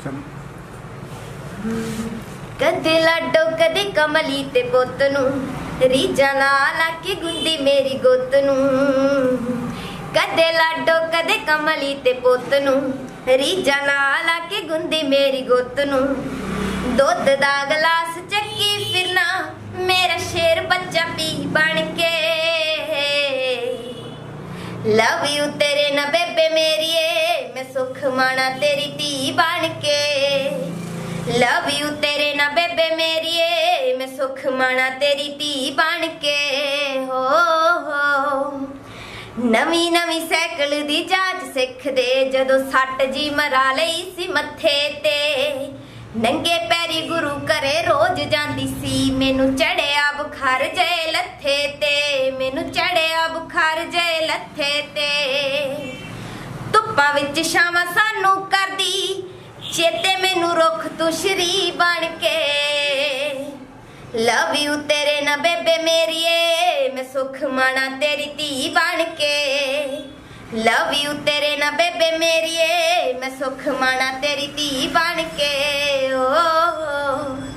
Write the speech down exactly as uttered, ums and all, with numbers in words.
कदे लाडो कदे कमली ते पुत नूं रीझां नाल आके गुंदी मेरी गुत नूं। कदे लाडो कदे कमली ते पुत नूं रीझां नाल आके गुंदी मेरी गुत नूं। दुध दा गलास चक्की फिरना मेरा शेर बच्चा पी बन के। लव यू तेरे ना बेबे मेरिए मैं सुख माना तेरी धी बन के। लव यू तेरे ना बेबे मेरिए मैं सुख माना तेरी धी बन के। हो हो नवी नवी सैकल दी जाच सिख दे जदों सट जी मरा लई सी मथे ते। नंगे पैरी गुरु करे रोज जांदी सी मैनू चढ़िया बुखार जे लथे ते। मैनू चढ़िया बुखार जे लथे ते। धुप्पां विच छावां सानू करदी चेते मैनू रुख तू श्री बन के। लव यू तेरे ना बेबे मेरिए मैं सुख माना तेरी धी बन के। लव यू तेरे ना बेबे मेरिए मैं सुख माना तेरी धी बन के। ओ, ओ, ओ।